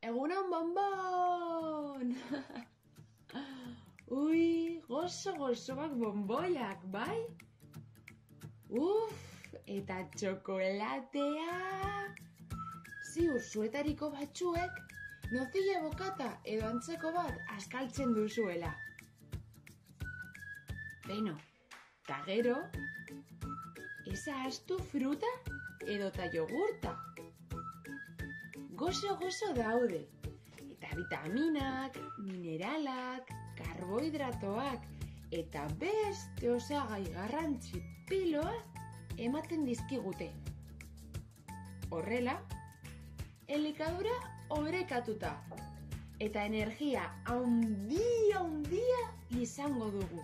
Egunon bonbon! Ui, gozoak bonboiak, bai? Eta txokolatea! Ziur zuetariko batzuek, nozilla bokata edo antzeko bat askaltzen duzuela. Beno, ta gero, eza astu fruta edota jogurta. Gozo daude, eta vitaminak, mineralak, karbohidratoak, eta beste osagai garrantzi piloa ematen dizkigute. Horrela, elikadura orekatuta, eta energia handia izango dugu.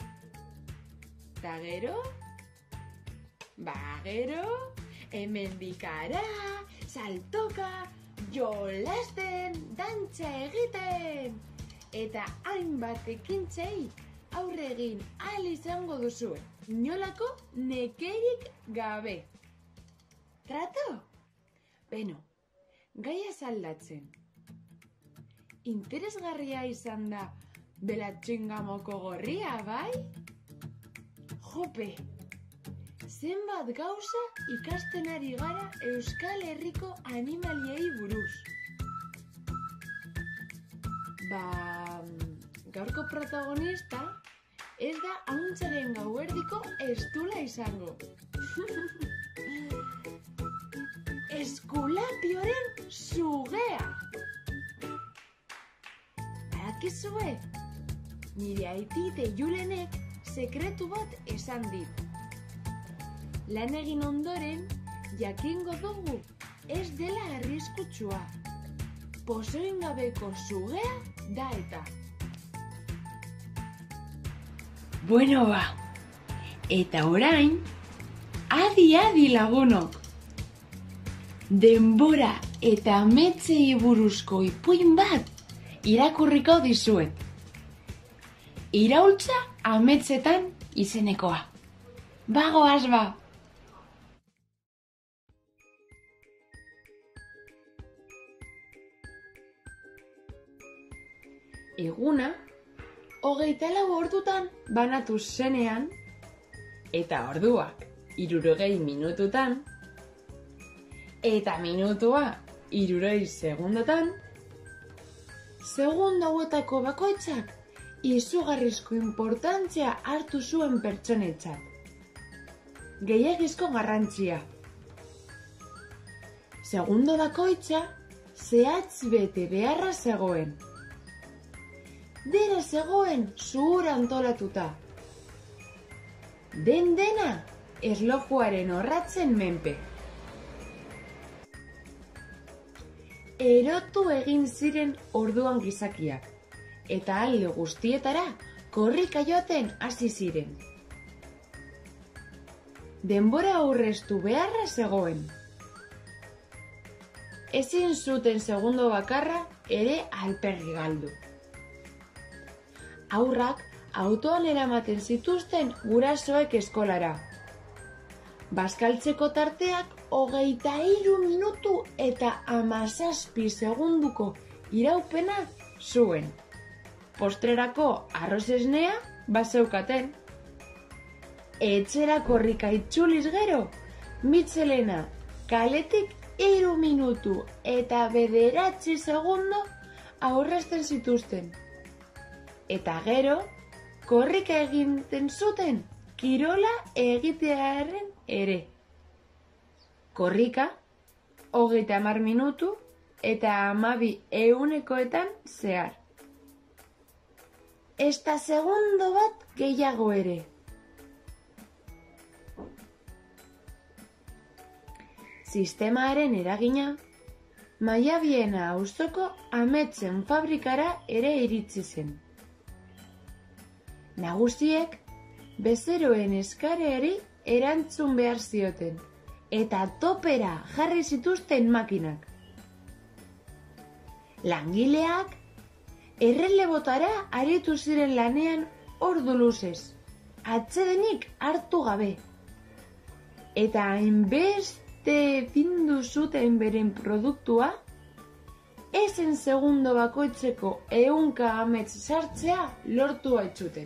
Ta gero, hemendik hara, saltoka, jolasten, dantza egiten, eta hainbat ekintzei aurre egin ahal izango duzue, inolako nekerik gabe. Trato? Beno, gaia aldatzen. Interesgarria izan da belatxingamoko gorria, bai? Jope! Zenbat gauza ikasten ari gara Euskal Herriko animaliei buruz. Gaurko protagonista ez da ahuntzaren gauerdiko estula izango. Eskulapioren sugea! Badakizue, nire aitite Julenek sekretu bat esan dit. Lan egin ondoren, jakingo dugu ez dela arriskutsua. Pozoingabeko sugea da eta. Bueno ba, eta orain, adi lagunok. Denbora eta ametsei buruzko ipuin bat irakurriko dizuet. Iraultza ametsetan izenekoa. Bagoaz ba! Eguna, 24 ordutan banatu zenean, eta orduak 60 minututan, eta minutua 60 segundotan, segundo hauetako bakoitzak izugarrizko importantzia hartu zuen pertsonetzat. Gehiagizko garrantzia. Segundo bakoitza zehatz bete beharra zegoen. Dena zegoen zuhura antolatuta. Dena erlojuaren orratzen menpe. Erotu egin ziren orduan gizakiak, eta alde guztietara korrika joaten hasi ziren. Denbora aurreztu beharra zegoen. Ezin zuten segundo bakarra ere alperri galdu. Haurrak autoan eramaten zituzten gurasoek eskolara. Bazkaltzeko tarteak 23 minutu eta 17 segunduko iraupena zuen. Postrerako arroz esnea bazeukaten. Etxera korrika itzuliz gero, Mitxelena kaletik 3 minutu eta 9 segundo aurrezten zituzten. Eta gero, korrika egiten zuten kirola egitearen ere. Korrika, 30 minutu eta 12 egunekoetan zehar. Ezta segundo bat gehiago ere. Sistemaren eragina, Maiabiena auzoko ametsen fabrikara ere iritsi zen. Nagusiek bezeroen eskaerari erantzun behar zioten, eta topera jarri zituzten makinak. Langileak errelebotara aritu ziren lanean ordu luzez, atsedenik hartu gabe. Eta hainbeste findu zuten beren produktua, esen segundo bakoitzeko 100 amets sartzea lortu baitzuten.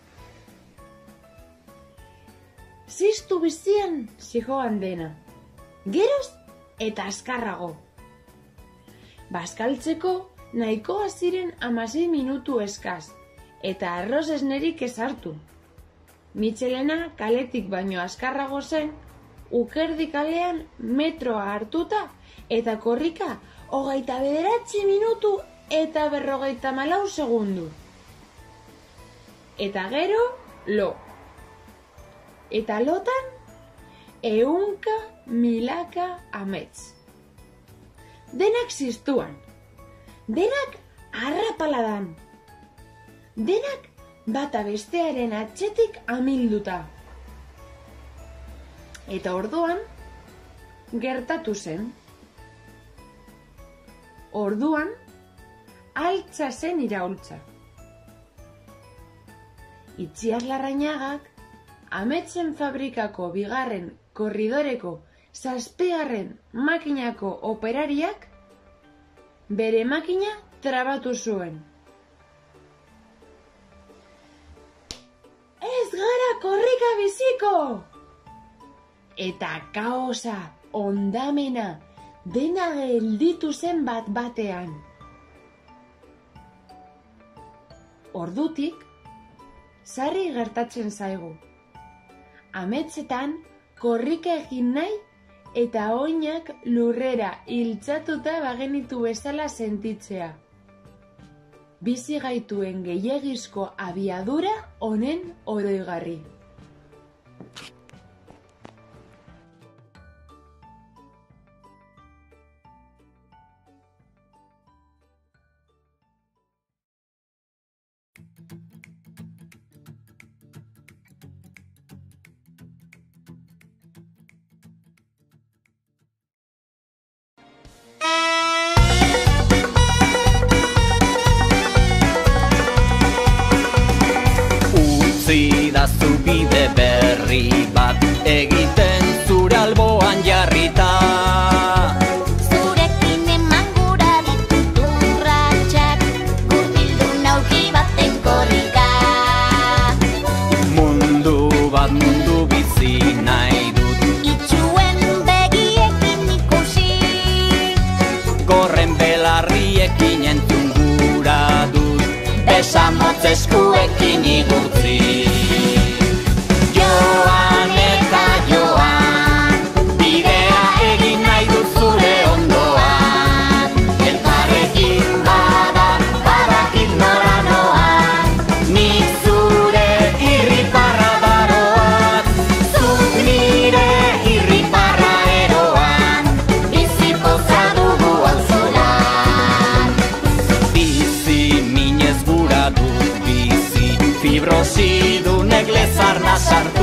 Ziztu bizian zijoan dena, geroz eta azkarrago. Bazkaltzeko nahikoa ziren 16 minutu eskaz, eta arroz esnerik ezartu. Mitxelena kaletik baino azkarrago zen, Ukerdi kalean metroa hartuta eta korrika 29 minutu eta 54 segundu. Eta gero, lo. Eta lotan, 100 milaka amets. Denak ziztuan, denak arrapaladan, denak bata bestearen atxetik amilduta. Eta orduan, gertatu zen. Orduan, altza zen iraultza. Itziar Larrañagak, ametsen fabrikako 2. korridoreko 7. makinako operariak, bere makina trabatu zuen. Ez gara korrika biziko! Eta kaosa, ondamena, dena gelditu zen bat-batean. Ordutik, sarri gertatzen zaigu. Ametsetan, korrika egin nahi eta oinak lurrera iltzatuta bagenitu bezala sentitzea. Bizi gaituen gehiegizko abiadura honen oroigarri. Zidazu bide berri bat egiten zure alboan jarrita. Zurekin eman gura ditut urratsak, gurpildun aurki baten korrika. Mundu bizi nahi dut, Itxuen begiekin ikusi, gorren belarriekin entzun gura dut, besamotz eskuekin igurtzi. Joan eta joan, bidea egin nahi dut zure ondoan. Elkarrekin badakit nora noan, nik zure irriparra daroat, zuk nire irriparra eroan, bizi poza dugu auzolan. bizi minez gura dut bizi, fibrosi dunek lezarna sartu.